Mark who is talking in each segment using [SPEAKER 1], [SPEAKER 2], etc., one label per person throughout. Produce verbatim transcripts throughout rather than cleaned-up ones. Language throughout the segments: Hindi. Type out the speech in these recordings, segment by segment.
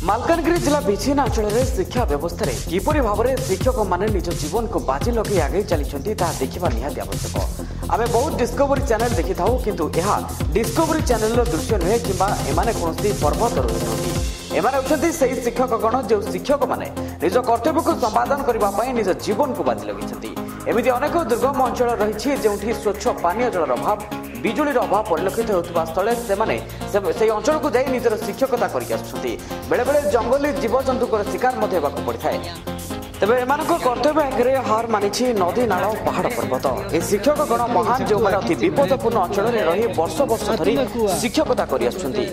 [SPEAKER 1] मालकानगिरी जिला विच्छिन्न अंचल में शिक्षा व्यवस्था किपरि भाव में शिक्षक मैंने निज जीवन को बाजी लगे आगे चली देखा निहाती आवश्यक। आम बहुत डिस्कवरी चैनल देखी था किंतु यह डिस्कवरी चैनल दृश्य नुहे कि कौन पर्वत नुहति एमाने से शिक्षकगण जो शिक्षक मैंने निज कर्तव्य को संपादन करने निज जीवन को बाजी लगे। एमती अनेक दुर्गम अंचल रही जो स्वच्छ पानीय जलर अभाव बिजुलीर अभाव परिलक्षित होता स्थले से अंचल को जाई निजर शिक्षकता करके बेले बेले जंगली जीवजंतुकर शिकार पड़ता है। तेबे एमानक कर्तव्य आगे हार मानी नदी नाल पहाड़ पर्वत ए शिक्षकगण महान जो मैंने अति विपदपूर्ण अंचल में रही वर्ष वर्ष धरी शिक्षकता कर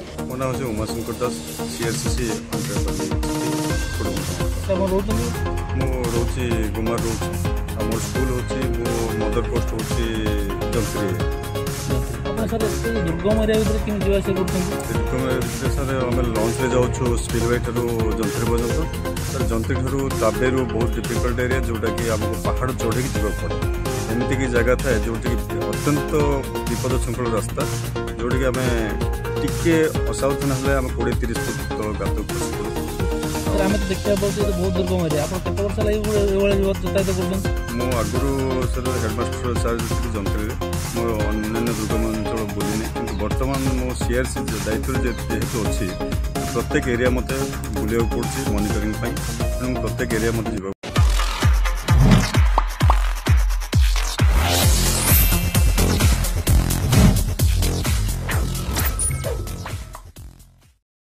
[SPEAKER 2] मदर पोस्ट होती
[SPEAKER 3] सर दुर्गम एरिया भितर कि जीवास
[SPEAKER 2] दुर्गम एरिया सर आम लंच में जाऊँ स्पिलवे ठार जंत्री पर्यटन सर जंत्री ठार ताबेरु बहुत डिफिकल्ट एरिया जोटा कि आमको पहाड़ चढ़े जावा पड़े एमती की जगह था जोटि अत्यंत विपद श्रृंखल रास्ता जोटा कि आम टिके असावधान हेल्ले आम कोड़े तीस फुट तल गात खसी पड़ू।
[SPEAKER 3] आम तो देखा बहुत दुर्गम एरिया आप केत वर्ष लगे यातायात कर
[SPEAKER 2] आगुरी सर हेडमास्टर चार्ज थी जंत्री मोर अन्य दुर्गम अंचल बुलिनी कि बर्तमान मो सीआरसी दायित्व जेहेतु अच्छी प्रत्येक एरिया मत बुलाक पड़े मॉनिटरिंग तेणु प्रत्येक एरिया मत